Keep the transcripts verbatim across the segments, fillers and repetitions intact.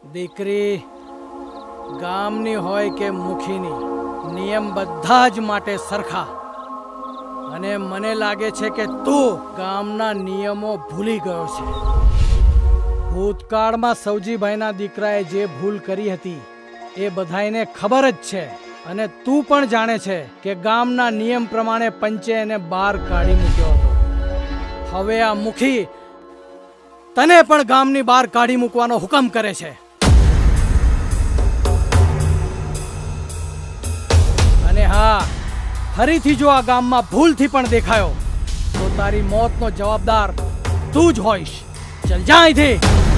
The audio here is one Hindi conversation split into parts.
દીકરી ગામની હોય કે મુખીની નિયમ બધા જ માટે સરખા અને મને લાગે છે કે તું ગામના નિયમો ભૂલી ગયો છે। ભૂતકાળમાં સૌજીભાઈના દીકરાએ જે ભૂલ કરી હતી એ બધાયને ખબર જ છે અને તું પણ જાણે છે કે ગામના નિયમ પ્રમાણે પંચે એને બહાર કાઢી મૂક્યો હતો। હવે આ મુખી તને પણ ગામની બહાર કાઢી મૂકવાનો હુકમ કરે છે અને હા ફરીથી જો આ ગામમાં ભૂલથી પણ દેખાયો તો તારી મોતનો જવાબદાર તું જ હોઈશ। ચલ જા અહીંથી।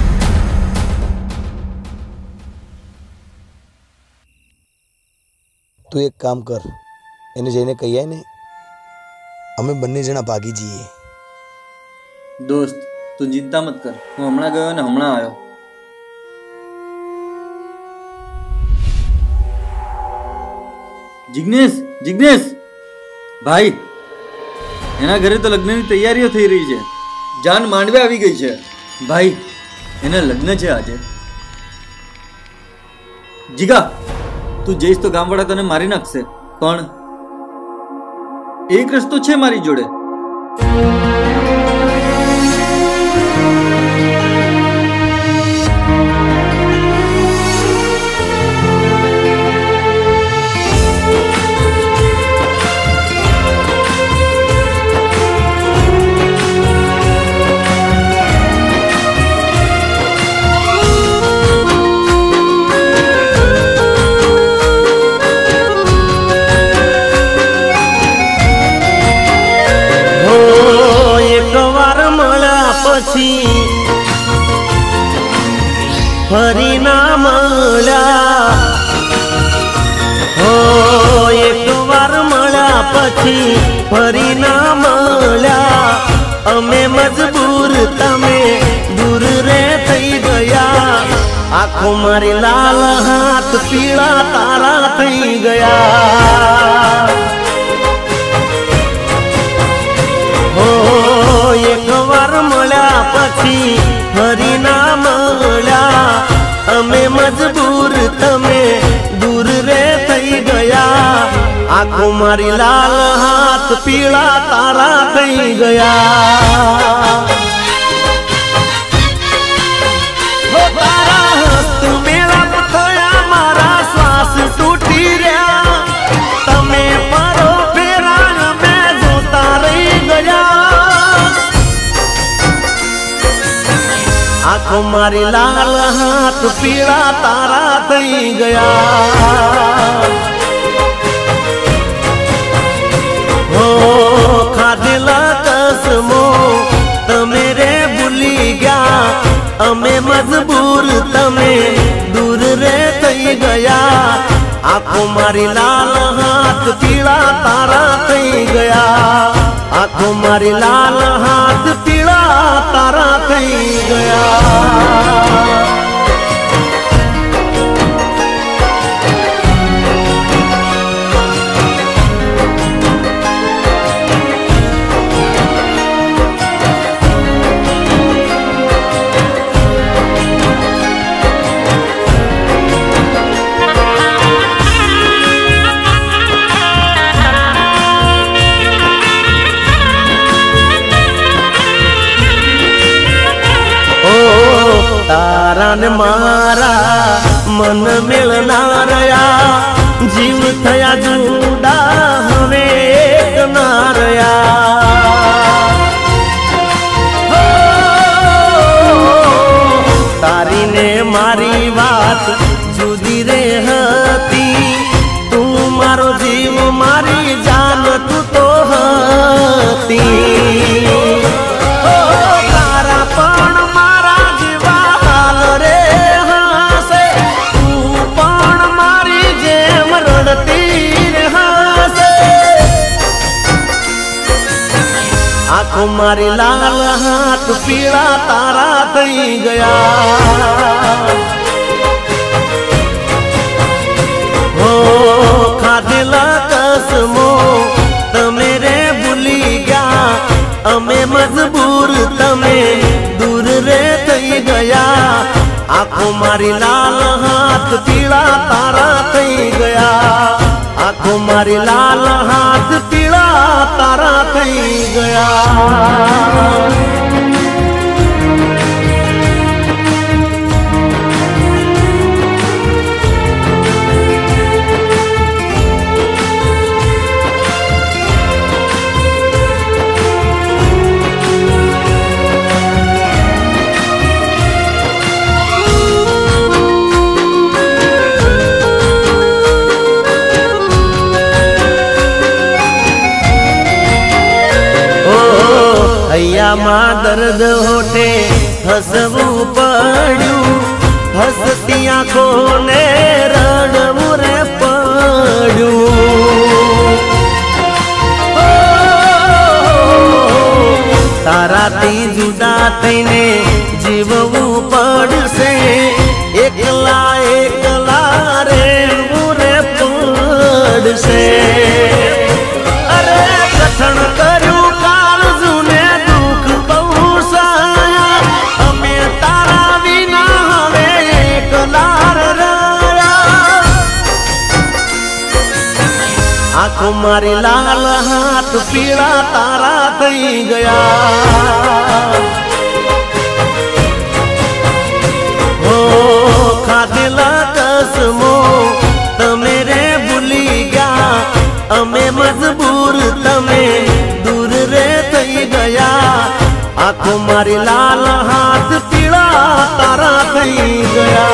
तू एक काम कर, એને જઈને કહી આય ને અમે બંને જણા ભાગી જઈએ। दोस्त तू चिंता मत कर, हूँ हमणा गयो ने हमणा आयो। जिग्नेश जिग्नेश भाई एना घरे तो लग्न की तैयारीओ थई रही है। जान मांडवे आवी गई है भाई, एना लग्न है आजे। जीगा तू जईस तो गामवाड़ा तने मारी नाखशे, पण एक रस्तो छे मारी जोड़े। फरी ना मळ्या हो एक वार मळ्या पछी फरी ना मळ्या अमे मजबूर तमे दूर रे थई गया। आँखों मारी लाल हाथ पीला तारा थई गया। हो एक वार मळ्या पछी फरी ना मळ्या अमे मजबूर तमे दूर रे थई गया। आँखों मारी लाल हाथ पीला तारा थई गया। हो तारा हस्त मेळाप थया मारा श्वास तूटी रह्या। तमे परो फेरा अमे जोता रही गया। आँखों मारी लाल हाथ पीला तारा थई गया। हो खाधेला कसमो तमे रे भूली गया। अमे मजबूर तमे दूर रे थई गया। आँखों मारी लाल हाथ पीला तारा थई गया। आँखों मारी लाल हाथ पीला तारा थई गया। तारा ने मारा मन मिलना रया। जीव थया जुदा हवे एक ना रया। हो तारी ने मारी बात जुदी रे हती। तू मारो जीव मारी जान तू तो हती। आँखों मारी लाल हाथ पीला तारा थई गया। हो खाधेला कसमो तमे रे भूली गया। अमे मजबूर तमे दूर रे थई गया। आँखों आंखों मारी लाल हाथ पीला तारा थई गया आंखों मारी लाल हाथ पीला तारा थई गया हैया मां दर्द होटे हसवू पड़ू हसती आंखों ने रड़वू रे पड़ू तारा ती जुदा थईने जीववू पड़से एकला एकला रे रे पड़से अरे कठण कर्यु आंखों मारी लाल हाथ पीला तारा थई गया हो खादेला कसमो तमेरे भूली गया अमे मजबूर तमे दूर रे थई गया आंखों मारी लाल हाथ पीला तारा थई गया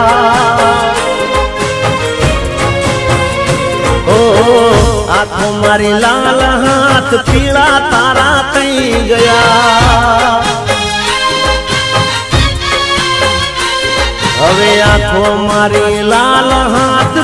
आंखों मारी लाल हाथ पीला तारा थई गया हवे आंखों मारी लाल हाथ